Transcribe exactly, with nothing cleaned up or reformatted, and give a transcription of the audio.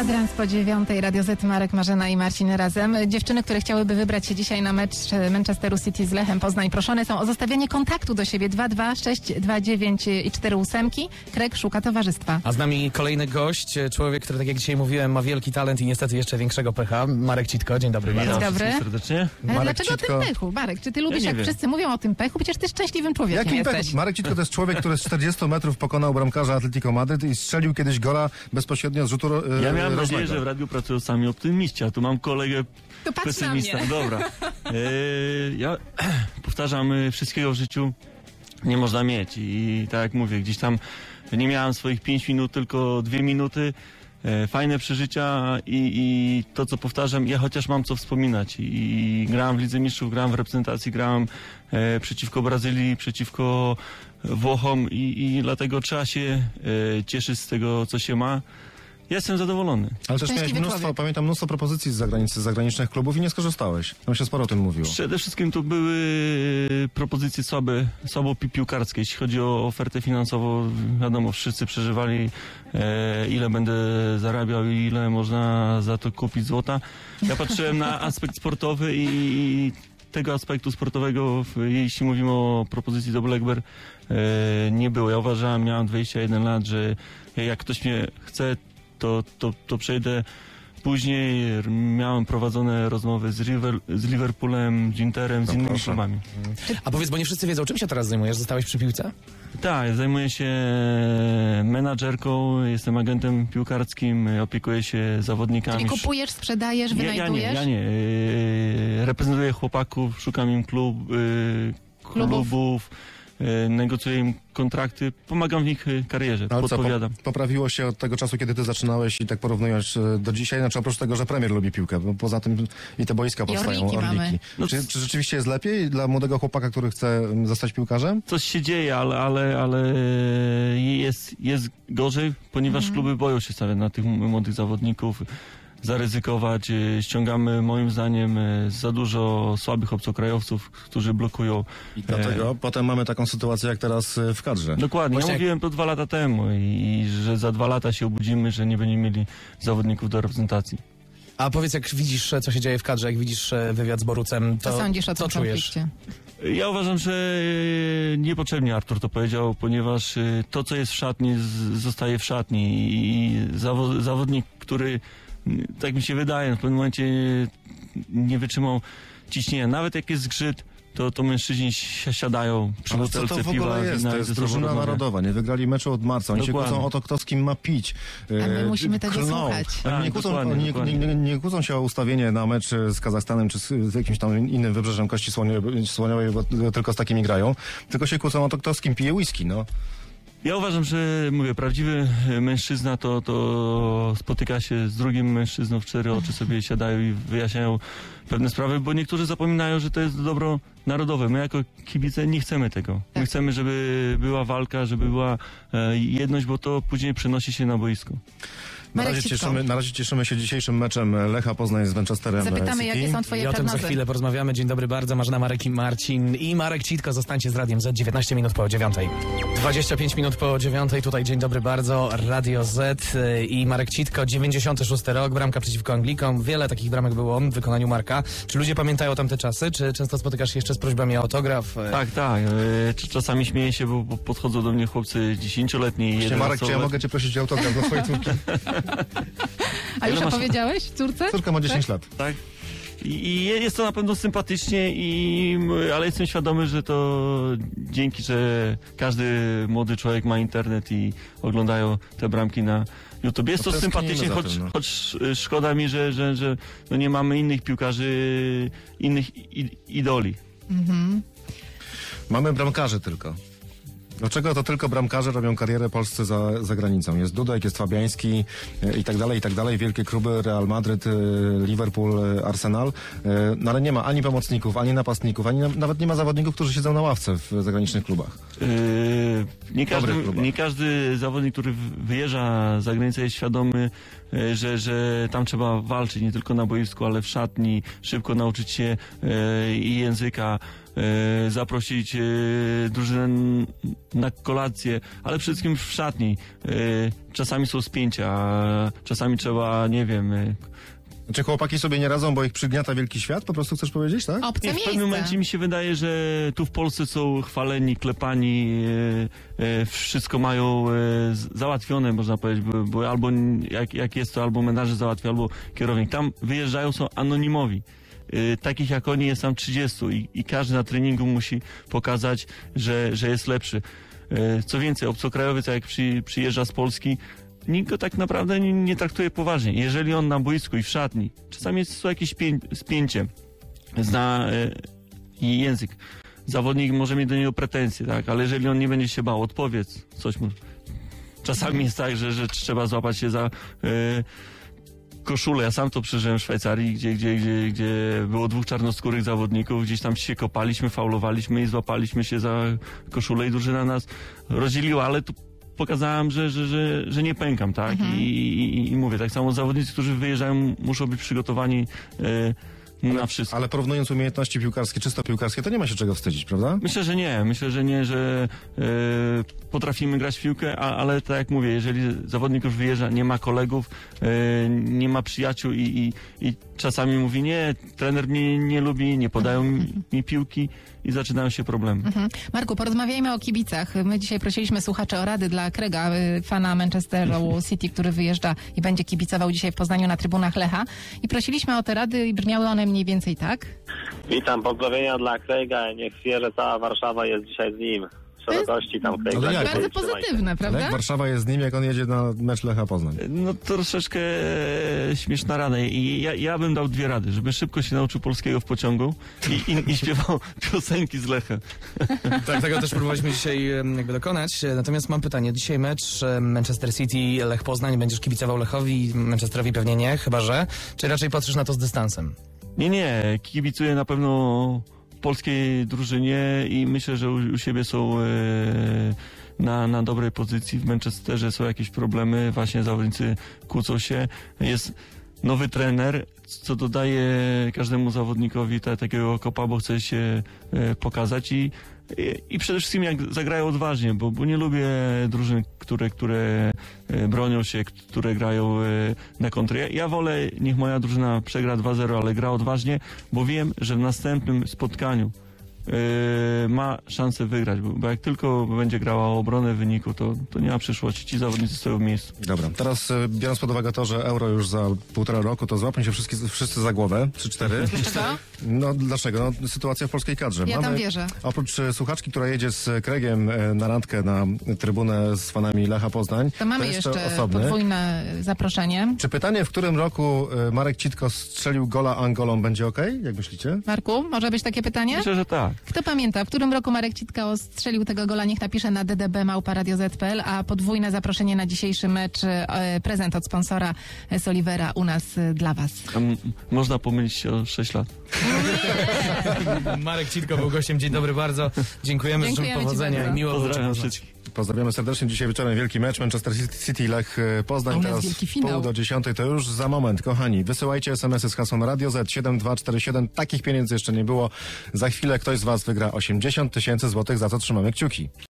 Kwadrans po dziewiątej, Radio Z, Marek, Marzena i Marcin razem. Dziewczyny, które chciałyby wybrać się dzisiaj na mecz Manchesteru City z Lechem Poznań, proszone są o zostawienie kontaktu do siebie dwa dwa sześć dwa dziewięć i cztery ósemki. Krek szuka towarzystwa. A z nami kolejny gość, człowiek, który, tak jak dzisiaj mówiłem, ma wielki talent i niestety jeszcze większego pecha. Marek Citko, dzień dobry. Dzień Marek. dobry. serdecznie. Ale Marek dlaczego Citko. o tym pechu? Marek, czy ty lubisz, nie jak wiem. wszyscy mówią o tym pechu? Przecież ty szczęśliwym człowiekiem Jakim jesteś. pechu? Marek Citko to jest człowiek, który z czterdziestu metrów pokonał bramkarza Atletico Madryt i strzelił kiedyś gola bezpośrednio z rzutu ro, Ja miałem rożnego. nadzieję, że w radiu pracują sami optymiści, a tu mam kolegę To patrz na pesymista. mnie. Dobra. E, ja powtarzam, e, wszystkiego w życiu nie można mieć i tak jak mówię, gdzieś tam nie miałem swoich pięć minut, tylko dwie minuty. E, fajne przeżycia i, i to, co powtarzam, ja chociaż mam co wspominać. I, i grałem w Lidze Mistrzów, grałem w reprezentacji, grałem e, przeciwko Brazylii, przeciwko Włochom i, i dlatego trzeba się e, cieszyć z tego, co się ma. Ja jestem zadowolony. Ale też miałeś Szczęśliwy mnóstwo, człowiek. pamiętam, mnóstwo propozycji z zagranicy, z zagranicznych klubów i nie skorzystałeś. Tam się sporo o tym mówiło. Przede wszystkim to były propozycje słabe, słabo pi- piłkarskie. Jeśli chodzi o ofertę finansową, wiadomo, wszyscy przeżywali, e, ile będę zarabiał i ile można za to kupić złota. Ja patrzyłem na aspekt sportowy i tego aspektu sportowego, w- jeśli mówimy o propozycji do Blackburn, e, nie było. Ja uważałem, miałem dwadzieścia jeden lat, że jak ktoś mnie chce, to, to, to przejdę. Później miałem prowadzone rozmowy z, River, z Liverpoolem, z Interem, z No innymi proszę. klubami. A powiedz, bo nie wszyscy wiedzą, czym się teraz zajmujesz? Zostałeś przy piłce? Tak, zajmuję się menadżerką, jestem agentem piłkarskim, opiekuję się zawodnikami. Czyli kupujesz, sprzedajesz, ja, ja nie, wynajdujesz? ja nie. Yy, Reprezentuję chłopaków, szukam im klub, yy, Klubów. klubów, yy, negocjuję im kontrakty, pomagam w ich yy, karierze, Ale co, po, podpowiadam. poprawiło się od tego czasu, kiedy ty zaczynałeś i tak porównujesz e, do dzisiaj? Znaczy oprócz tego, że premier lubi piłkę, bo poza tym i te boiska powstają, orliki mamy. No Czy, c- czy rzeczywiście jest lepiej dla młodego chłopaka, który chce m, zostać piłkarzem? Coś się dzieje, ale, ale, ale jest, jest gorzej, ponieważ Mhm. kluby boją się stawiać na tych m- młodych zawodników, zaryzykować. E, Ściągamy moim zdaniem e, za dużo słabych obcokrajowców, którzy blokują. I dlatego potem mamy taką sytuację jak teraz e, w kadrze. Dokładnie, Właśnie ja jak- mówiłem to dwa lata temu i, i że za dwa lata się obudzimy, że nie będziemy mieli zawodników do reprezentacji. A powiedz, jak widzisz, co się dzieje w kadrze, jak widzisz e, wywiad z Borucem, to Co sądzisz o co tym czujesz? konflikcie? Ja uważam, że e, niepotrzebnie Artur to powiedział, ponieważ e, to, co jest w szatni, z, zostaje w szatni i zawo, zawodnik, który, m, tak mi się wydaje, w pewnym momencie nie wytrzymał ciśnienia. Nawet jak jest zgrzyt, to, to mężczyźni si- siadają przy Ale co butelce to w piwa. ogóle jest? wina To i jest ze sobą drużyna rozmawiają. narodowa. Nie wygrali meczu od marca. Oni Dokładnie. się kłócą o to, kto z kim ma pić. A my E, musimy tego klną. słuchać. Oni nie Tak, kłócą, dokładnie, oni nie, dokładnie. nie, nie kłócą się o ustawienie na mecz z Kazachstanem czy z, z jakimś tam innym wybrzeżem Kości Słoniowej, słoniowej bo tylko z takimi grają. Tylko się kłócą o to, kto z kim pije whisky. No. Ja uważam, że mówię, prawdziwy mężczyzna to, to spotyka się z drugim mężczyzną w cztery oczy, sobie siadają i wyjaśniają pewne sprawy, bo niektórzy zapominają, że to jest dobro narodowe. My jako kibice nie chcemy tego. My Tak. chcemy, żeby była walka, żeby była e, jedność, bo to później przenosi się na boisko. Na Marek razie, Citko. cieszymy, na razie cieszymy się dzisiejszym meczem Lecha Poznań z Manchesterem Zapytamy, City. jakie są twoje I o tym za prognozy. chwilę porozmawiamy. Dzień dobry bardzo, Marzena, Marek i Marcin. I Marek Citko, zostańcie z Radiem Z, dziewiętnaście minut po dziewiątej. dwadzieścia pięć minut po dziewiątej, tutaj dzień dobry bardzo, Radio Z y, i Marek Citko, dziewięćdziesiąty szósty rok, bramka przeciwko Anglikom. Wiele takich bramek było w wykonaniu Marka. Czy ludzie pamiętają tamte czasy? Czy często spotykasz się jeszcze z prośbami o autograf? Y, Tak, tak. E, cz- czasami śmieję się, bo, bo podchodzą do mnie chłopcy dziesięcioletni i Właśnie, Marek, czy ja jedenastoletni. mogę cię prosić o autograf do twojej córki? A już Ile masz- opowiedziałeś córce? Córka ma dziesięć lat. Tak. I, I jest to na pewno sympatycznie, i, ale jestem świadomy, że to dzięki, że każdy młody człowiek ma internet i oglądają te bramki na YouTube. Jest No to tęsknimy sympatycznie, za choć, tym, no. choć szkoda mi, że, że, że no nie mamy innych piłkarzy, innych i- idoli. Mhm. Mamy bramkarzy tylko. Dlaczego to tylko bramkarze robią karierę polscy za, za granicą? Jest Dudek, jest Fabiański e, i tak dalej, i tak dalej. Wielkie kluby, Real Madryt, e, Liverpool, e, Arsenal. E, no ale nie ma ani pomocników, ani napastników, ani na, nawet nie ma zawodników, którzy siedzą na ławce w zagranicznych klubach. Yy, nie, każdy, Dobrych klubach. nie każdy zawodnik, który w- wyjeżdża za granicę, jest świadomy, yy, że, że tam trzeba walczyć nie tylko na boisku, ale w szatni, szybko nauczyć się yy, i języka. e, zaprosić e, drużynę na kolację, ale przede wszystkim w szatni. E, czasami są spięcia, czasami trzeba, nie wiem... E, Czy chłopaki sobie nie radzą, bo ich przygniata wielki świat? Po prostu chcesz powiedzieć, tak? Obce Nie, w miejsce. pewnym momencie mi się wydaje, że tu w Polsce są chwaleni, klepani, e, e, wszystko mają e, z- załatwione, można powiedzieć, bo, bo albo jak, jak jest to, albo menadżer załatwia, albo kierownik. Tam wyjeżdżają, są anonimowi. E, takich jak oni jest tam trzydziestu i, i każdy na treningu musi pokazać, że, że jest lepszy. E, co więcej, obcokrajowiec jak przy, przyjeżdża z Polski, nikt go tak naprawdę nie, nie traktuje poważnie. Jeżeli on na boisku i w szatni, czasami jest są jakieś spię, spięcie, zna e, i język. Zawodnik może mieć do niego pretensje, tak, ale jeżeli on nie będzie się bał, odpowiedz coś mu. Czasami jest tak, że, że trzeba złapać się za e, koszulę. Ja sam to przeżyłem w Szwajcarii, gdzie, gdzie, gdzie, gdzie było dwóch czarnoskórych zawodników, gdzieś tam się kopaliśmy, faulowaliśmy i złapaliśmy się za koszulę i drużyna nas rozdzieliła, ale tu pokazałem, że, że, że, że nie pękam, tak? I, i, I mówię, tak samo zawodnicy, którzy wyjeżdżają, muszą być przygotowani e, na wszystko. Ale porównując umiejętności piłkarskie, czysto piłkarskie, to nie ma się czego wstydzić, prawda? Myślę, że nie. Myślę, że nie, że e, potrafimy grać w piłkę, a, ale tak jak mówię, jeżeli zawodnik już wyjeżdża, nie ma kolegów, e, nie ma przyjaciół i, i, i czasami mówi, nie, trener mnie nie lubi, nie podają mi, mi piłki i zaczynają się problemy. Mhm. Marku, porozmawiajmy o kibicach. My dzisiaj prosiliśmy słuchaczy o rady dla Craiga, y, fana Manchesteru City, który wyjeżdża i będzie kibicował dzisiaj w Poznaniu na trybunach Lecha. I prosiliśmy o te rady i brzmiały one mniej więcej tak. Witam, pozdrowienia dla Craiga. Niech wie, że cała Warszawa jest dzisiaj z nim. Szerokości tam Craig. Ale jak? Bardzo Trzymaj się. pozytywne, Ale prawda? jak Warszawa jest z nim, jak on jedzie na mecz Lecha Poznań? No troszeczkę e, śmieszna rada i ja, ja bym dał dwie rady, żeby szybko się nauczył polskiego w pociągu i, i, i śpiewał piosenki z Lechem. Tak, tego też próbowaliśmy dzisiaj em, jakby dokonać. E, Natomiast mam pytanie. Dzisiaj mecz e, Manchester City, Lech Poznań. Będziesz kibicował Lechowi, Manchesterowi pewnie nie, chyba że. Czy raczej patrzysz na to z dystansem? Nie, nie, kibicuję na pewno polskiej drużynie i myślę, że u, u siebie są e, na, na dobrej pozycji. W Manchesterze są jakieś problemy, właśnie zawodnicy kłócą się. Jest nowy trener, co dodaje każdemu zawodnikowi ta, takiego kopa, bo chce się e, pokazać i, i, i przede wszystkim jak zagrają odważnie, bo, bo nie lubię drużyn, które, które e, bronią się, które grają e, na kontrę. Ja, ja wolę, niech moja drużyna przegra dwa zero, ale gra odważnie, bo wiem, że w następnym spotkaniu e, ma szansę wygrać, bo, bo jak tylko będzie grała o obronę wyniku, to, to nie ma przyszłości. Ci zawodnicy stoją w miejscu. Dobra, teraz e, biorąc pod uwagę to, że euro już za półtora roku, to złapią się wszyscy, wszyscy za głowę, trzy cztery. Dlaczego? No dlaczego? No, sytuacja w polskiej kadrze. Ja tam wierzę. Oprócz e, słuchaczki, która jedzie z Craigiem e, na randkę na trybunę z fanami Lecha Poznań, To mamy jeszcze osobny. podwójne zaproszenie. Czy pytanie, w którym roku e, Marek Citko strzelił gola Angolą, będzie okej? Jak myślicie? Marku, może być takie pytanie? Myślę, że tak. Kto pamięta, w którym roku Marek Citka strzelił tego gola, niech napisze na d d b małpa radio zet kropka p l, a podwójne zaproszenie na dzisiejszy mecz, e, prezent od sponsora e, Solivera u nas e, dla was. A m- można pomylić się o sześć lat. Marek Citko był gościem. Dzień dobry bardzo. Dziękujemy, życzę Dziękujemy ci powodzenia bardzo. i miło było Pozdrawiam Cię poznać. wszystkich. Pozdrawiamy serdecznie. Dzisiaj wieczorem wielki mecz Manchester City Lech e, Poznań. A u nas Teraz wielki w finał. pół do dziesiątej. To już za moment, kochani. Wysyłajcie es em esy z hasłem Radio Z siedem dwa cztery siedem. Takich pieniędzy jeszcze nie było. Za chwilę ktoś z was wygra osiemdziesiąt tysięcy złotych, za co trzymamy kciuki.